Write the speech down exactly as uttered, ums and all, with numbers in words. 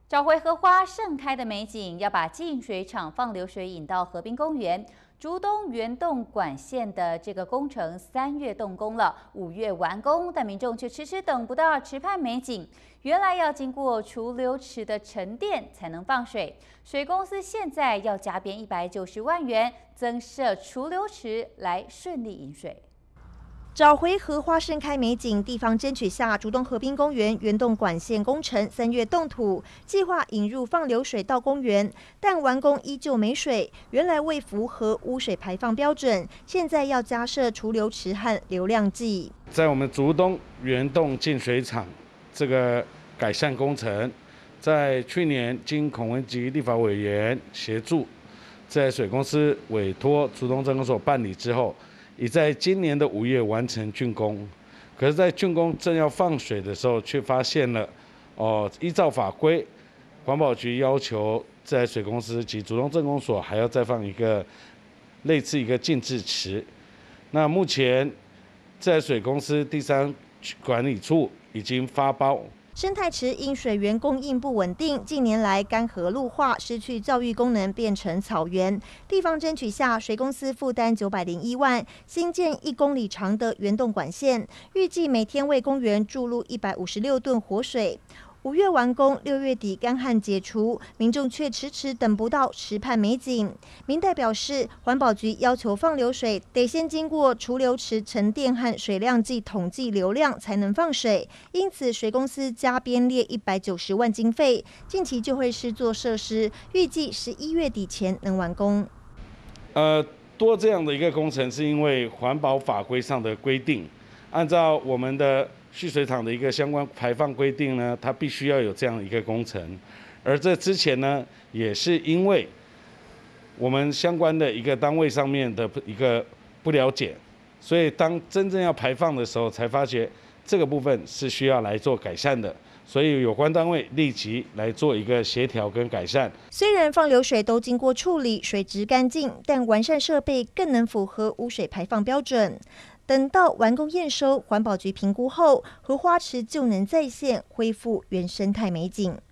找回荷花盛开的美景，要把净水厂放流水引到河滨公园。竹东原洞管线的这个工程三月动工了，五月完工，但民众却迟迟等不到池畔美景。原来要经过储流池的沉淀才能放水，水公司现在要加编一百九十万元增设储流池来顺利引水。 找回荷花盛开美景，地方争取下，竹东河滨公园原洞管线工程三月动土，计划引入放流水到公园，但完工依旧没水。原来未符合污水排放标准，现在要加设储流池和流量计。 在我们竹东原洞净水厂这个改善工程，在去年经孔文吉立法委员协助，在水公司委托竹东镇公所办理之后。 已在今年的五月完成竣工，可是，在竣工正要放水的时候，却发现了，哦，依照法规，环保局要求自来水公司及竹东镇公所还要再放一个类似一个静置池。那目前，自来水公司第三管理处已经发包。 生态池因水源供应不稳定，近年来干涸陆化，失去教育功能，变成草原。地方争取下，水公司负担九百零一万，新建一公里长的原洞管线，预计每天为公园注入一百五十六吨活水。 五月完工，六月底干旱解除，民众却迟迟等不到池畔美景。民代表示，环保局要求放流水得先经过储流池沉淀和水量计统计流量才能放水，因此水公司加编列一百九十万经费，近期就会施作设施，预计十一月底前能完工。 呃，多这样的一个工程，是因为环保法规上的规定，按照我们的。 蓄水厂的一个相关排放规定呢，它必须要有这样一个工程，而这之前呢，也是因为我们相关的一个单位上面的一个不了解，所以当真正要排放的时候，才发觉这个部分是需要来做改善的，所以有关单位立即来做一个协调跟改善。 虽然放流水都经过处理，水质干净，但完善设备更能符合污水排放标准。 等到完工验收，环保局评估后，荷花池就能再现恢复原生态美景。